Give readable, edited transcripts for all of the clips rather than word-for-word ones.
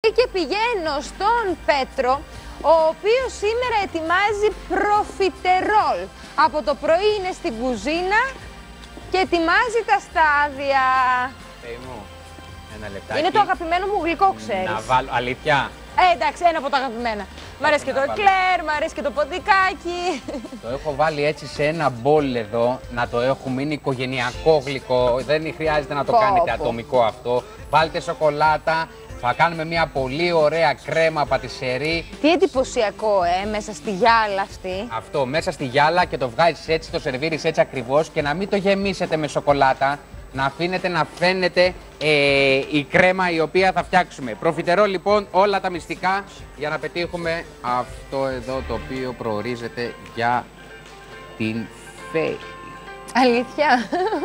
Και πηγαίνω στον Πέτρο, ο οποίος σήμερα ετοιμάζει προφιτερόλ. Από το πρωί είναι στην κουζίνα και ετοιμάζει τα στάδια. Μου, ένα λεπτάκι. Είναι το αγαπημένο μου γλυκό, ξέρεις. Να βάλω, αλήθεια. Εντάξει, ένα από τα αγαπημένα. Μ' αρέσει και το εκλέρ, μ' αρέσει και το ποντικάκι. Το έχω βάλει έτσι σε ένα μπολ εδώ, να το έχουμε, είναι οικογενειακό γλυκό. Δεν χρειάζεται να το κάνετε ατομικό αυτό. Βάλτε σοκολάτα. Θα κάνουμε μια πολύ ωραία κρέμα πατησερί. Τι εντυπωσιακό, μέσα στη γυάλα αυτή. Αυτό, μέσα στη γυάλα και το βγάζεις έτσι, το σερβίρεις έτσι ακριβώς και να μην το γεμίσετε με σοκολάτα. Να αφήνετε να φαίνεται η κρέμα η οποία θα φτιάξουμε. Προφιτερό λοιπόν, όλα τα μυστικά για να πετύχουμε αυτό εδώ το οποίο προορίζεται για την Φέη. Αλήθεια.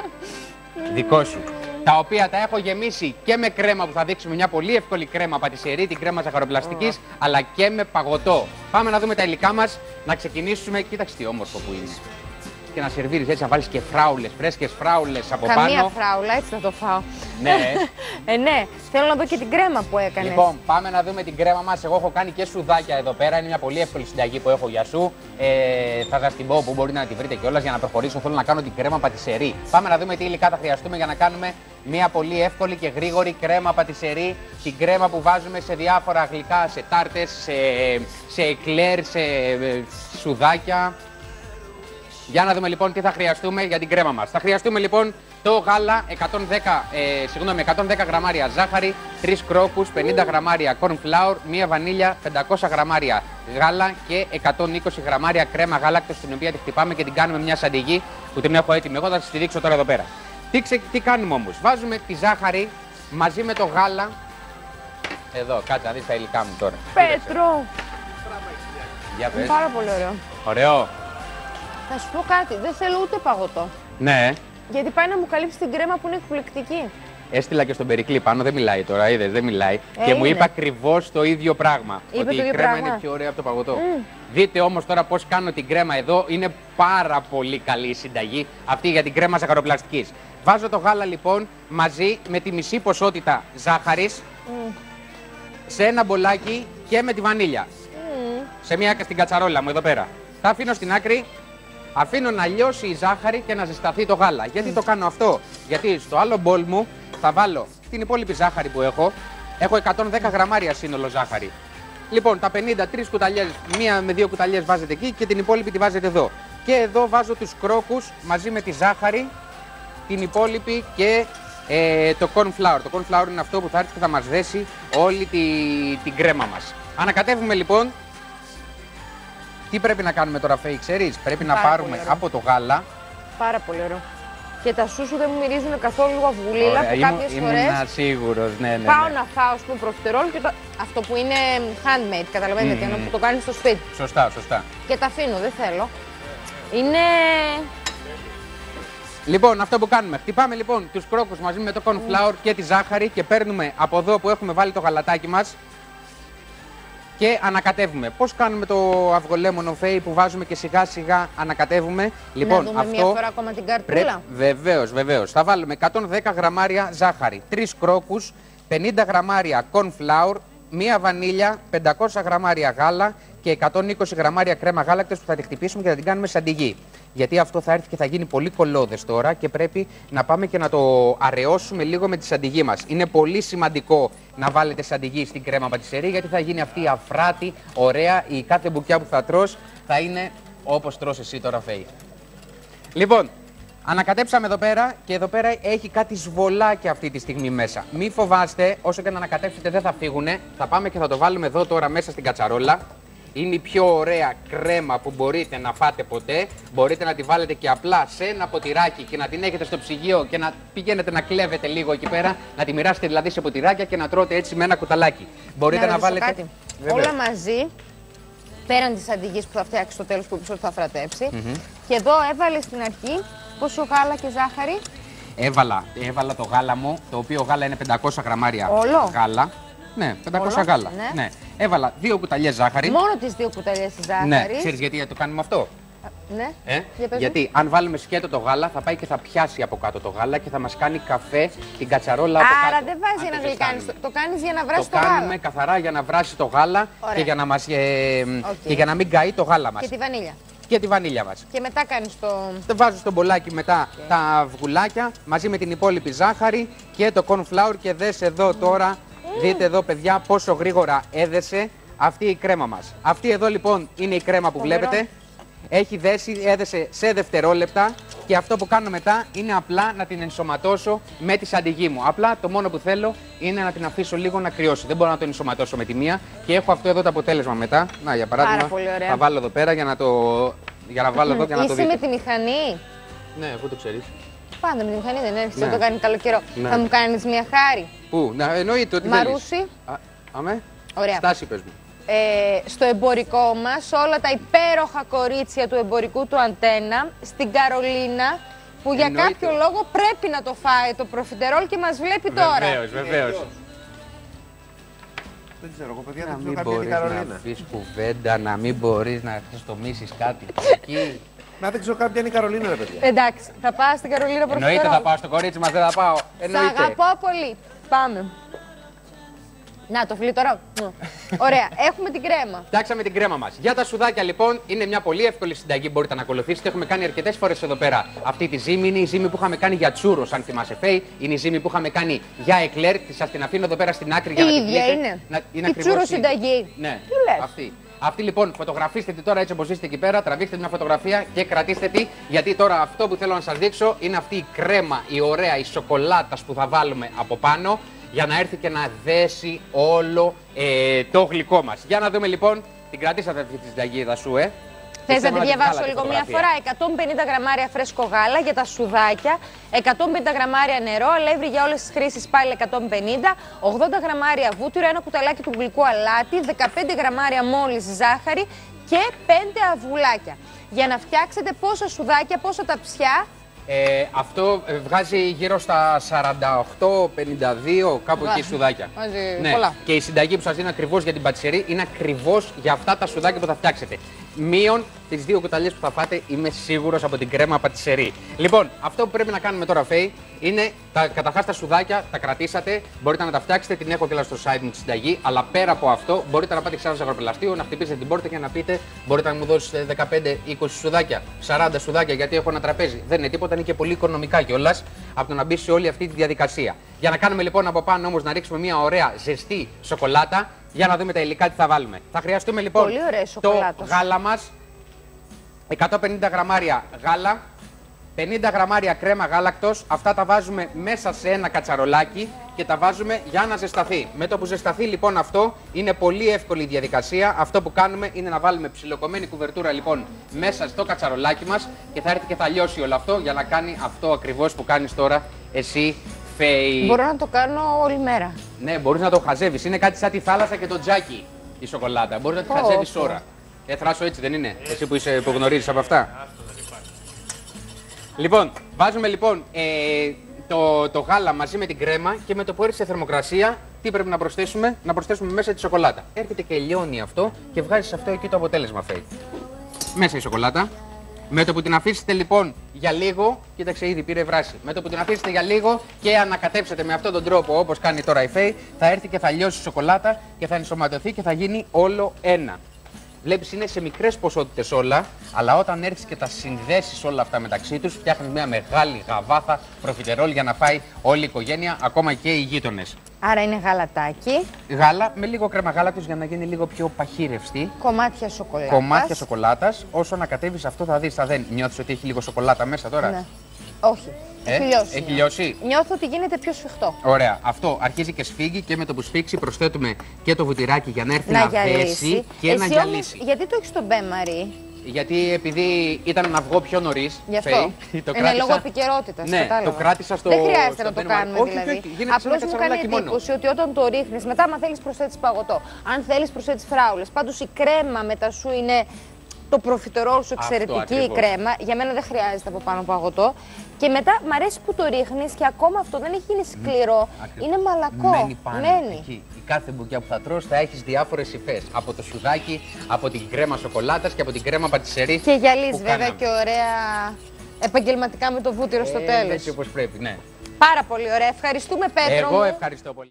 Δικό σου. Τα οποία τα έχω γεμίσει και με κρέμα που θα δείξουμε μια πολύ εύκολη κρέμα πατησερί, την κρέμα ζαχαροπλαστικής, αλλά και με παγωτό. Πάμε να δούμε τα υλικά μας, να ξεκινήσουμε. Κοίταξε τι όμορφο που είναι. Και να σερβίρεις έτσι, να βάλεις και φράουλες, φρέσκες φράουλες από πάνω. Καμία φράουλα, έτσι θα το φάω. Ναι. Ναι, θέλω να δω και την κρέμα που έκανες. Λοιπόν, πάμε να δούμε την κρέμα μας. Εγώ έχω κάνει και σουδάκια εδώ πέρα. Είναι μια πολύ εύκολη συνταγή που έχω για σου. Θα σας την πω που μπορείτε να τη βρείτε κιόλας για να προχωρήσω. Θέλω να κάνω την κρέμα πατησερί. Πάμε να δούμε τι υλικά θα χρειαστούμε για να κάνουμε μια πολύ εύκολη και γρήγορη κρέμα πατησερί. Την κρέμα που βάζουμε σε διάφορα γλυκά, σε τάρτες, σε εκλέρ, σε σουδάκια. Για να δούμε λοιπόν τι θα χρειαστούμε για την κρέμα μας. Θα χρειαστούμε λοιπόν το γάλα, 110 γραμμάρια ζάχαρη, 3 κρόκους, 50 γραμμάρια corn flour, μία βανίλια, 500 γραμμάρια γάλα και 120 γραμμάρια κρέμα γάλακτος, την οποία τη χτυπάμε και την κάνουμε μια σαντιγί που την έχω έτοιμη. Εγώ θα σας τη δείξω τώρα εδώ πέρα. Τι κάνουμε όμως? Βάζουμε τη ζάχαρη μαζί με το γάλα. Εδώ, κάτσε να δεις τα υλικά μου τώρα. Πέτρο! Για πες. Πάρα πολύ ωραίο. Ωραίο. Θα σου πω κάτι, δεν θέλω ούτε παγωτό. Ναι. Γιατί πάει να μου καλύψει την κρέμα που είναι εκπληκτική. Έστειλα και στον Περικλή πάνω, δεν μιλάει τώρα, είδες, δεν μιλάει. Και μου είναι. είπε ακριβώς το ίδιο πράγμα. Είπε ότι το η ίδιο κρέμα πράγμα. είναι πιο ωραία από το παγωτό. Δείτε όμως τώρα πώς κάνω την κρέμα εδώ. Είναι πάρα πολύ καλή η συνταγή αυτή για την κρέμα ζαχαροπλαστικής. Βάζω το γάλα λοιπόν μαζί με τη μισή ποσότητα ζάχαρης σε ένα μπολάκι και με τη βανίλια. Σε μια στην κατσαρόλα μου εδώ πέρα. Τα αφήνω στην άκρη. Αφήνω να λιώσει η ζάχαρη και να ζεσταθεί το γάλα. Γιατί το κάνω αυτό? Γιατί στο άλλο μπολ μου θα βάλω την υπόλοιπη ζάχαρη που έχω. Έχω 110 γραμμάρια σύνολο ζάχαρη. Λοιπόν, τα 53 κουταλιές, μία με 2 κουταλιές βάζετε εκεί και την υπόλοιπη τη βάζετε εδώ. Και εδώ βάζω τους κρόκους μαζί με τη ζάχαρη, την υπόλοιπη και το corn flour. Το corn flour είναι αυτό που θα έρθει και θα μας δέσει όλη την κρέμα μας. Ανακατεύουμε λοιπόν. Τι πρέπει να κάνουμε τώρα, Φέη, ξέρεις? Πρέπει να πάρουμε από το γάλα. Πάρα πολύ ωραίο. Και τα σούσου δεν μου μυρίζουν καθόλου αυγουλίλα που κάποιες φορές. Ήμουν σίγουρος, ναι. Πάω να φάω, πούμε, προφιτερόλ και αυτό που είναι handmade, καταλαβαίνετε, τι εννοώ, που το κάνεις στο σπίτι. Σωστά. Και τα αφήνω, δεν θέλω. Είναι... Λοιπόν, αυτό που κάνουμε. Χτυπάμε λοιπόν τους κρόκους μαζί με το corn flour και τη ζάχαρη και παίρνουμε από εδώ που έχουμε βάλει το γαλατάκι μας. Και ανακατεύουμε. Πώς κάνουμε το αυγολέμονο, Φέη, που βάζουμε και σιγά σιγά ανακατεύουμε? Λοιπόν, να δούμε αυτό μία φορά ακόμα την καρτούλα. Βεβαίως. Θα βάλουμε 110 γραμμάρια ζάχαρη, 3 κρόκους, 50 γραμμάρια corn flour, μία βανίλια, 500 γραμμάρια γάλα και 120 γραμμάρια κρέμα γάλακτος που θα τη χτυπήσουμε και θα την κάνουμε σαντιγί. Γιατί αυτό θα έρθει και θα γίνει πολύ κολλώδες τώρα και πρέπει να πάμε και να το αραιώσουμε λίγο με τη σαντιγί μας. Είναι πολύ σημαντικό να βάλετε σαντιγί στην κρέμα πατησερί, γιατί θα γίνει αυτή η αφράτη, ωραία, η κάθε μπουκιά που θα τρως θα είναι όπως τρως εσύ τώρα, Φέη. Λοιπόν, ανακατέψαμε εδώ πέρα και εδώ πέρα έχει κάτι σβολάκια αυτή τη στιγμή μέσα. Μη φοβάστε, όσο και να ανακατέψετε δεν θα φύγουνε. Θα πάμε και θα το βάλουμε εδώ τώρα μέσα στην κατσαρόλα. Είναι η πιο ωραία κρέμα που μπορείτε να φάτε ποτέ. Μπορείτε να τη βάλετε και απλά σε ένα ποτηράκι και να την έχετε στο ψυγείο και να πηγαίνετε να κλέβετε λίγο εκεί πέρα. Να τη μοιράσετε δηλαδή σε ποτηράκια και να τρώτε έτσι με ένα κουταλάκι. Μπορείτε να βάλετε. Κάτι. Όλα μαζί, πέραν της αντιγής που θα φτιάξει στο τέλος που είπες ότι θα φρατέψει. Και εδώ έβαλε στην αρχή πόσο γάλα και ζάχαρη? Έβαλα το γάλα μου, το οποίο γάλα είναι 500 γραμμάρια. Όλο? Γάλα. Ναι, 500 γάλα. Ναι. Έβαλα 2 κουταλιές ζάχαρη. Μόνο τις 2 κουταλιές ζάχαρη. Ναι, ξέρεις γιατί το κάνουμε αυτό? Ναι. Γιατί αν βάλουμε σκέτο το γάλα, θα πάει και θα πιάσει από κάτω το γάλα και θα μας κάνει καφέ την κατσαρόλα από κάτω. Άρα δεν βάζει για να γλυκάνεις, το κάνεις για να βράσει το γάλα. Το κάνουμε καθαρά για να βράσει το γάλα και για να, και για να μην καεί το γάλα μας. Και τη βανίλια. Και τη βανίλια μας. Και μετά κάνεις το βάζω στο μπολάκι μετά τα αυγουλάκια μαζί με την υπόλοιπη ζάχαρη και το corn flour και δες εδώ τώρα, δείτε εδώ παιδιά πόσο γρήγορα έδεσε αυτή η κρέμα μας. Αυτή εδώ λοιπόν είναι η κρέμα που βλέπετε. Έχει έδεσε σε δευτερόλεπτα και αυτό που κάνω μετά είναι απλά να την ενσωματώσω με τη σαντιγί μου. Απλά το μόνο που θέλω είναι να την αφήσω λίγο να κρυώσει. Δεν μπορώ να το ενσωματώσω με τη μία και έχω αυτό εδώ το αποτέλεσμα μετά. Να, για παράδειγμα, θα βάλω εδώ πέρα για να βάλω εδώ και να το δείτε. Είσαι με τη μηχανή? Ναι, πού το ξέρεις? Πάντα με τη μηχανή δεν έρχεσαι, το κάνει καλό καιρό. Ναι. Θα μου κάνεις μια χάρη? Πού, εννοείται ότι Μαρούσι. Αμέ. Ωραία. Στάση πες μου. Στο εμπορικό μας, όλα τα υπέροχα κορίτσια του εμπορικού του Αντένα, στην Καρολίνα, που για κάποιο λόγο πρέπει να το φάει το προφιτερόλ και μας βλέπει τώρα. Βεβαίως. Δεν ξέρω, εγώ παιδιά να δεν μην ξέρω μπορείς να πεις κουβέντα, να μην μπορείς να χρηστομήσεις κάτι εκεί. Να δεν ξέρω κάποια είναι η Καρολίνα, ρε παιδιά. Εντάξει, θα πάω στην Καρολίνα προφιτερόλ. Εννοείται θα πάω στο κορίτσι μας, δεν θα πάω. Σ' αγαπώ πολύ. Πάμε. Να το φιλί τώρα. Ωραία, έχουμε την κρέμα. Φτιάξαμε την κρέμα μας. Για τα σουδάκια λοιπόν είναι μια πολύ εύκολη συνταγή. Μπορείτε να ακολουθήσετε. Έχουμε κάνει αρκετές φορές εδώ πέρα. Αυτή τη ζύμη είναι η ζύμη που είχαμε κάνει για τσούρος, αν θυμάσαι Φέη. Είναι η ζύμη που είχαμε κάνει για εκλέρ. Σας την αφήνω εδώ πέρα στην άκρη για να την δείτε. Είναι. Είναι η τσούρο συνταγή. Ναι, αυτή λοιπόν, φωτογραφίστε τη τώρα έτσι όπως είστε εκεί πέρα, τραβήστε μια φωτογραφία και κρατήστε τη. Γιατί τώρα αυτό που θέλω να σας δείξω είναι αυτή η κρέμα, η ωραία, η σοκολάτα που θα βάλουμε από πάνω για να έρθει και να δέσει όλο το γλυκό μας. Για να δούμε λοιπόν, την κρατήσατε αυτή τη συνταγή σου, Θες να τη διαβάσω λίγο μία φορά? 150 γραμμάρια φρέσκο γάλα για τα σουδάκια, 150 γραμμάρια νερό, αλεύρι για όλες τις χρήσεις πάλι 150, 80 γραμμάρια βούτυρο, ένα κουταλάκι του γλυκού αλάτι, 15 γραμμάρια μόλις ζάχαρη και 5 αυγουλάκια. Για να φτιάξετε πόσα σουδάκια, πόσα ταψιά? Αυτό βγάζει γύρω στα 48-52 κάπου εκεί σουδάκια. Ναι. Πολλά. Και η συνταγή που σας δίνω ακριβώς για την πατησερή είναι ακριβώς για αυτά τα σουδάκια που θα φτιάξετε. Μείον τις 2 κουταλιές που θα φάτε, είμαι σίγουρος, από την κρέμα πατησερή. Λοιπόν, αυτό που πρέπει να κάνουμε τώρα, Φέη, είναι καταρχάς τα σουδάκια, τα κρατήσατε, μπορείτε να τα φτιάξετε, την έχω και στο site μου τη συνταγή. Αλλά πέρα από αυτό, μπορείτε να πάτε ξανά στο αγροπελαστείο, να χτυπήσετε την πόρτα και να πείτε: μπορείτε να μου δώσετε 15-20 σουδάκια, 40 σουδάκια, γιατί έχω ένα τραπέζι. Δεν είναι τίποτα, είναι και πολύ οικονομικά κιόλας από το να μπει σε όλη αυτή τη διαδικασία. Για να κάνουμε λοιπόν από πάνω όμως να ρίξουμε μια ωραία ζεστή σοκολάτα. Για να δούμε τα υλικά τι θα βάλουμε. Θα χρειαστούμε λοιπόν το γάλα μας, 150 γραμμάρια γάλα, 50 γραμμάρια κρέμα γάλακτος. Αυτά τα βάζουμε μέσα σε ένα κατσαρολάκι και τα βάζουμε για να ζεσταθεί. Με το που ζεσταθεί λοιπόν αυτό, είναι πολύ εύκολη η διαδικασία. Αυτό που κάνουμε είναι να βάλουμε ψιλοκομμένη κουβερτούρα λοιπόν μέσα στο κατσαρολάκι μας και θα έρθει και θα λιώσει όλο αυτό για να κάνει αυτό ακριβώς που κάνεις τώρα εσύ, Φέη. Μπορώ να το κάνω όλη μέρα. Ναι, μπορείς να το χαζεύεις. Είναι κάτι σαν τη θάλασσα και το τζάκι η σοκολάτα. Μπορείς να τη χαζεύεις ώρα. Θράσο έτσι δεν είναι, εσύ που γνωρίζεις από αυτά. Λοιπόν, βάζουμε λοιπόν το γάλα μαζί με την κρέμα και με το που έρθει σε θερμοκρασία, τι πρέπει να προσθέσουμε? Να προσθέσουμε μέσα τη σοκολάτα. Έρχεται και λιώνει αυτό και βγάζεις αυτό εκεί το αποτέλεσμα, Φέη. Μέσα η σοκολάτα. Με το που την αφήσετε λοιπόν για λίγο, κοίταξε ήδη πήρε βράση. Με το που την αφήσετε για λίγο και ανακατέψετε με αυτόν τον τρόπο όπως κάνει τώρα η Φέη, θα έρθει και θα λιώσει η σοκολάτα και θα ενσωματωθεί και θα γίνει όλο ένα. Βλέπεις είναι σε μικρές ποσότητες όλα, αλλά όταν έρθεις και τα συνδέσεις όλα αυτά μεταξύ τους, φτιάχνεις μια μεγάλη γαβάθα προφιτερόλ για να φάει όλη η οικογένεια, ακόμα και οι γείτονες. Άρα είναι γαλατάκι. Γάλα με λίγο κρέμα γάλακτος για να γίνει λίγο πιο παχύρευστη. Κομμάτια σοκολάτας. Κομμάτια σοκολάτας. Όσο ανακατεύεις αυτό θα δεις, δεν νιώθεις ότι έχει λίγο σοκολάτα μέσα τώρα? Ναι. Όχι. Έχει λιώσει. Έχει λιώσει. Νιώθω ότι γίνεται πιο σφιχτό. Ωραία. Αυτό αρχίζει και σφίγγει και με το που σφίξει προσθέτουμε και το βουτυράκι για να έρθει να δέσει και εσύ να γυαλίσει. Γιατί το έχεις στο μπε, Μαρή? Γιατί επειδή ήταν να βγω πιο νωρίς, γι' αυτό. Είναι λόγω επικαιρότητας. Ναι, κατάλαβα. το κράτησα στο. Δεν χρειάζεται να το κάνουμε όχι, δηλαδή. Απλώς μου κάνει εντύπωση ότι όταν το ρίχνεις, μετά, αν θέλεις προσθέτεις παγωτό, αν θέλεις προσθέτεις φράουλες. Πάντως η κρέμα μετά σου είναι το προφιτερόλ σου, εξαιρετική η κρέμα. Για μένα δεν χρειάζεται από πάνω παγωτό. Και μετά μ' αρέσει που το ρίχνεις και ακόμα αυτό δεν έχει γίνει σκληρό. Είναι μαλακό. Μένει πάνω. Εκεί. Η κάθε μπουκιά που θα τρως θα έχεις διάφορες υφές. Από το σουδάκι, από την κρέμα σοκολάτας και από την κρέμα πατησερί. Και γυαλίζει βέβαια και ωραία επαγγελματικά με το βούτυρο στο τέλος. Έτσι όπως πρέπει, ναι. Πάρα πολύ ωραία. Ευχαριστούμε, Πέτρο. Εγώ ευχαριστώ πολύ.